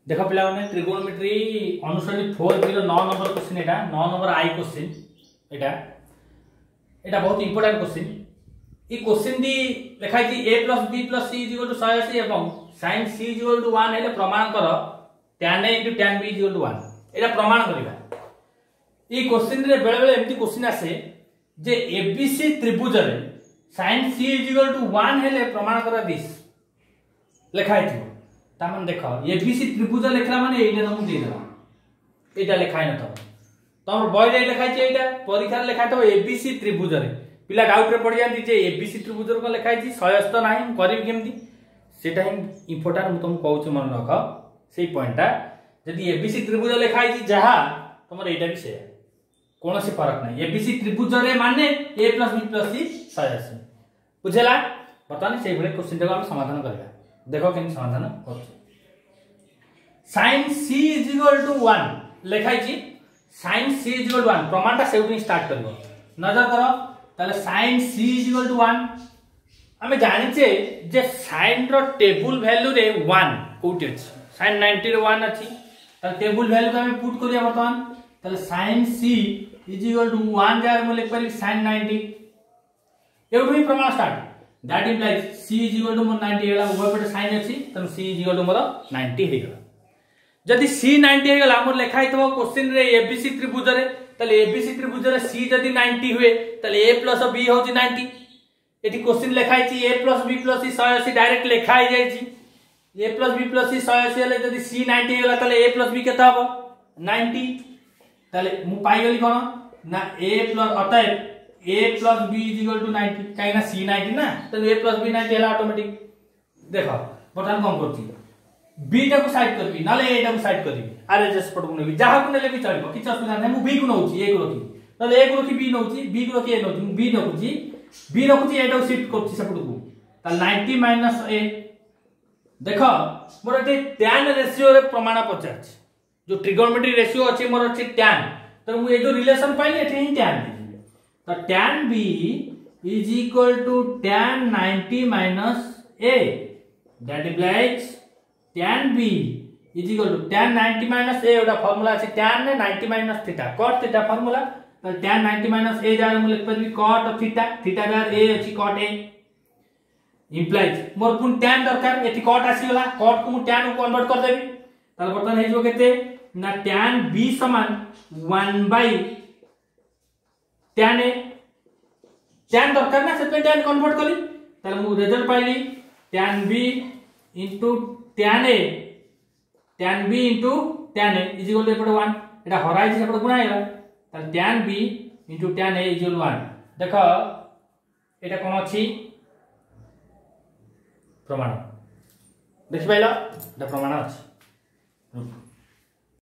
देख पिला माने ट्रिगोनोमेट्री अनुसारी 409 नंबर क्वेश्चन एटा 9 नंबर आई क्वेश्चन एटा बहुत इंपोर्टेंट क्वेश्चन। ई क्वेश्चन दी लिखाई थी a + b + c = 180 एवं sin c = 1 हेले प्रमाण कर tan a * tan b = 1 एटा प्रमाण करबा। ई क्वेश्चन रे बेले बेले एम्ति क्वेश्चन आसे जे abc त्रिभुज रे sin c = 1 हेले प्रमाण कर दिस लिखाई थी। तामन देखो एबीसी त्रिभुज लिखला माने एटा तुम दे देबा एटा लिखाइ न त तमर बय रे लिखाइ छै एटा परीक्षा लिखाइ तो एबीसी त्रिभुज रे पिला डाउट रे पड़ जांती जे एबीसी त्रिभुज रो लिखाइ छै 180 नाही करिब केमती सेटा ही इंपोर्टेंट म तुम कहू छ मन रख सेही पॉइंटटा यदि एबीसी त्रिभुज लिखाइ छै जहा तमर एटा भी से कोनो से फरक नाही एबीसी त्रिभुज रे माने a + b + c 180 बुझला। बतानी सेही भले क्वेश्चन को हम समाधान करबा। देखो केन समाधान करछ sin c = 1 लिखाइ छी sin c = 1 प्रमाणटा सेउटी स्टार्ट करबो नजर करो ताले sin c = 1 हमें जानि छे जे sin रो टेबल वैल्यू रे 1 कोठी अछि sin 90 रे 1 अछि त टेबल वैल्यू को हमें पुट करिया वर्तमान ताले sin c = 1 जार में लिख पारी sin 90 एउठो ही प्रमाण स्टार्ट दैट इम्प्लाइज c = 90 हेला उभय पटे sin अछि त c = 90 हे गेला। जदि c 90 हे गेला हमर लिखाइ थबो क्वेश्चन रे एबीसी त्रिभुज रे तले एबीसी त्रिभुज रे c जदि 90 हुए तले a + b होची 90 एठी क्वेश्चन लिखाइ छी a + b + c 180 डायरेक्ट लिखाइ जाय छी a + b + c 180 हेले जदि c 90 हे गेला तले a + b केता हबो 90 तले मु पाई गेली कोन ना a + अतः a + b = 90 काई ना c 90 ना तो a + b 90 हेला ऑटोमेटिक। देखो बटन कम करती b टा को साइड करबी नाले a टा को साइड करबी आरएचएस पट को नेबी जहा को नेले भी चलबो किछ असुविधा नै। मु b को नउची a को रखी नाले a को रखी b नउची b को रखी a नउची मु b रखुची a टा को शिफ्ट करची सपट को त 90 - a। देखो मोर एटे tan रेशियो रे प्रमाण पचाछ जो ट्रिगोनोमेट्री रेशियो अछि मोर अछि tan तो मु ए जो रिलेशन पाइले एटे ही tan तो tan b = tan 90 - a that implies tan b = tan 90 - a ओटा फार्मूला अछि tan 90 - theta cot theta formula तो tan 90 - a जार मु लिख परबी cot थीटा थीटा जार a अछि cot a implies मोर पुन tan दरकार एठी cot आसी गेला cot को मु tan को कन्वर्ट कर देबी ताल बर्तन हे जो केते ना tan b = 1 / tan a tan दरकार ना से tan कन्वर्ट करी ताल मु रिजल्ट पाइली tan b * tan a tan b * tan a = एपटे 1 एटा हराई से एपटे गुणा हेला ताल tan b * tan a = 1। देखो एटा कोन अछि प्रमाण देखि पाइला एटा प्रमाण अछि।